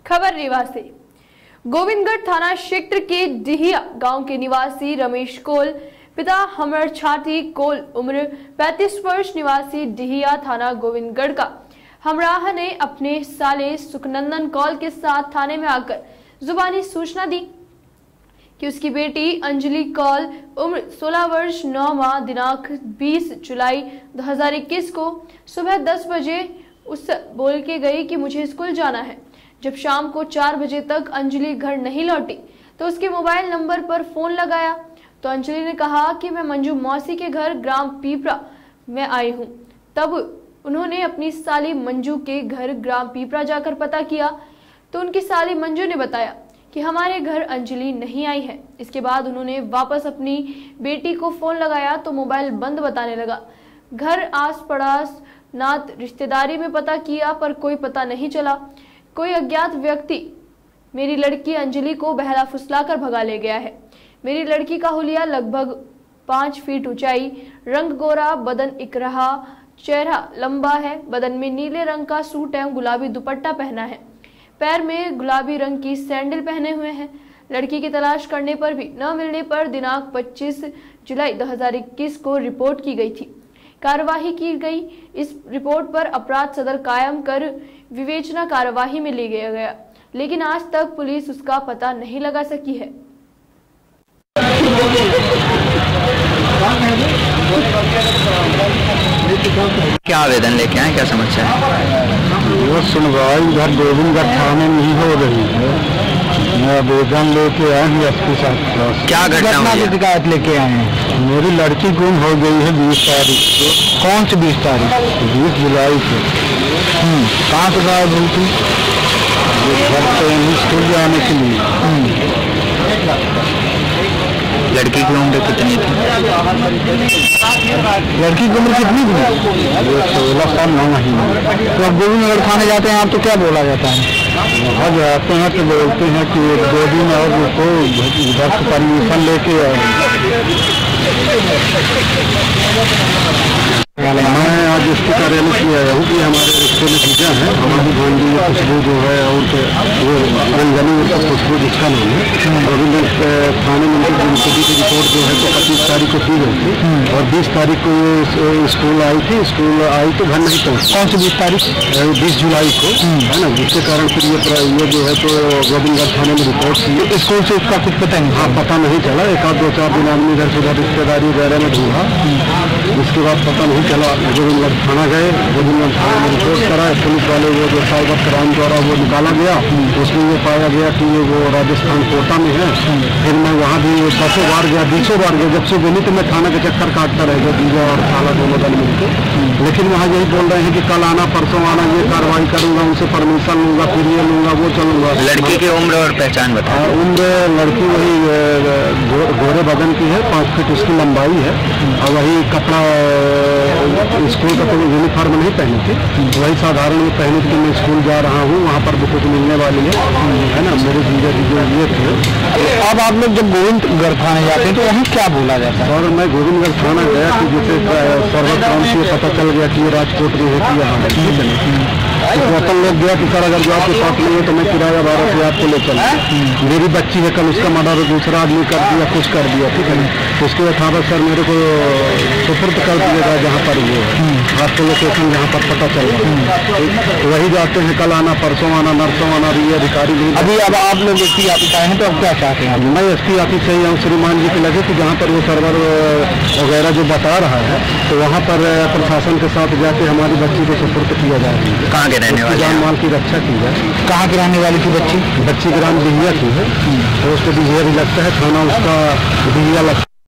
खबर निवासी गोविंदगढ़ थाना क्षेत्र के डिहिया गांव के निवासी रमेश कोल पिता हमर छाती कोल उम्र 35 वर्ष निवासी डिहिया थाना गोविंदगढ़ का हमराह ने अपने साले सुखनंदन कौल के साथ थाने में आकर जुबानी सूचना दी कि उसकी बेटी अंजलि कौल उम्र 16 वर्ष 9 माह दिनांक 20 जुलाई 2021 को सुबह 10 बजे उससे बोल के गई कि मुझे स्कूल जाना है। जब शाम को 4 बजे तक अंजलि घर नहीं लौटी तो उसके मोबाइल नंबर पर फोन लगाया तो अंजलि ने कहा कि मैं मंजू मौसी के घर ग्राम पीपरा में आई हूँ। तब उन्होंने अपनी साली मंजू के घर ग्राम पीपरा जाकर पता किया तो उनकी साली मंजू ने बताया कि हमारे घर अंजलि नहीं आई है। इसके बाद उन्होंने वापस अपनी बेटी को फोन लगाया तो मोबाइल बंद बताने लगा। घर आस पड़ोस नात रिश्तेदारी में पता किया पर कोई पता नहीं चला। कोई अज्ञात व्यक्ति मेरी लड़की अंजलि को बहला फुसला कर भगा ले गया है। मेरी लड़की का हुलिया लगभग 5 फीट ऊंचाई, रंग गोरा, बदन इकराहा, चेहरा लंबा है, बदन में नीले रंग का सूट एवं गुलाबी दुपट्टा पहना है, पैर में गुलाबी रंग की सैंडल पहने हुए हैं। लड़की की तलाश करने पर भी न मिलने पर दिनांक 25 जुलाई 2021 को रिपोर्ट की गई थी। कार्यवाही की गई। इस रिपोर्ट पर अपराध सदर कायम कर विवेचना कार्यवाही में ले गया, लेकिन आज तक पुलिस उसका पता नहीं लगा सकी है। क्या आवेदन लेके आए, क्या समस्या है? वो सुनवाई इधर गोविंदगढ़ थाने में ही हो रही है। मैं आवेदन लेके आए हैं एसपी साहब। क्या घटना की शिकायत लेके आए हैं? मेरी लड़की गुम हो गई है 20 तारीख को। कौन सी 20 तारीख? 20 जुलाई को। कहाँ से गायब हुई थी? घर से स्कूल जाने के लिए। लड़की की उम्र कितनी थी? लड़की की उम्र कितनी थी? 16 साल 9 महीने। तो अब गोविंदगढ़ थाने जाते हैं आप तो क्या बोला जाता है? वहाँ जाते हैं तो बोलते हैं कि 1-2 दिन और उसको इधर से परमिशन लेके मैं आज इसके कार्यालय से आया हूँ कि हमारे रिश्ते में चीज़ें हैं। हमारी भांजी खुशबू जो है और वो रंजनी खुशबू जिसका नाम है, गोविंद थाने में उनकी की रिपोर्ट जो है तो 25 तारीख को की गई थी और 20 तारीख को ये स्कूल आई थी। स्कूल आई तो घर नहीं पहुँची। कौन सी 20 तारीख? 20 जुलाई को, है ना, जिसके कारण फिर ये जो है तो गोविंदगढ़ थाने में रिपोर्ट की। स्कूल से उसका कुछ पता नहीं? हाँ, पता नहीं चला। 1-2-4 दिन आदमी इधर से उधर रिश्तेदारी वगैरह में ढूंढा, उसके बाद पता नहीं चला। गोविंदगढ़ थाना गए, गोविंदगढ़ थाने में रिपोर्ट कराए। पुलिस वाले वो जो साइबर क्राइम द्वारा वो निकाला गया, उसमें ये पाया गया कि ये वो राजस्थान कोटा में है। फिर मैं वहाँ भी 10 बार गया, 20 बार गया। जब से बोली तो मैं थाना के चक्कर काटता रह गया, दीजा और साला दोनों दल मिलकर। लेकिन वहाँ यही बोल रहे हैं कि कल आना, परसों आना, ये कार्रवाई करूँगा, उनसे परमिशन लूँगा, फिर ये लूँगा, वो चलूँगा। लड़की की उम्र और पहचान बताओ। उम्र लड़की वही गोरे बदन की है, 5 फीट उसकी लंबाई है और वही कपड़ा स्कूल का कोई यूनिफॉर्म नहीं पहनी थी, वही साधारण में पहनी थी कि मैं स्कूल जा रहा हूँ, वहाँ पर भी कुछ मिलने वाली है ना। मेरे जीजा जी जो ये थे। अब आप लोग जब गोविंदगढ़ थाने जाते हैं तो वहाँ क्या बोला जाता है? और मैं गोविंदगढ़ थाना गया कि जैसे सर्वग्राम से पता चल गया कि ये राजकोट में होती है। हाँ, ठीक है ना। अपन लोग गया कि सर अगर जो आपके साथ नहीं है तो मैं किराया 12 से आपको ले चल। मेरी बच्ची है, कल उसका मर्डर दूसरा आदमी कर दिया, कुछ कर दिया, ठीक है ना। उसके बाद सर मेरे को सुपुर्द कर दिएगा जहाँ पर वो है, आपको लोकेशन जहाँ पर पता चल रहा, वही जाते हैं। कल आना, परसों आना, नरसों आना, ये अधिकारी नहीं। अभी अब आप लोग एसपी ऑफिस आए हैं तो अब क्या चाहते हैं? मैं एसपी ऑफिस से ही हूँ। श्रीमान जी के लगे कि जहाँ पर वो सर्वर वगैरह जो बता रहा है तो वहाँ पर प्रशासन के साथ जाके हमारी बच्ची को सुपुर्द किया जाए। कहाँ के रहने वाले? जान माल की रक्षा की जाए। कहाँ की रहने वाली थी बच्ची? बच्ची ग्राम डिहिया की है, तो उसको डिहिया भी लगता है, थाना उसका डिहिया लगता है।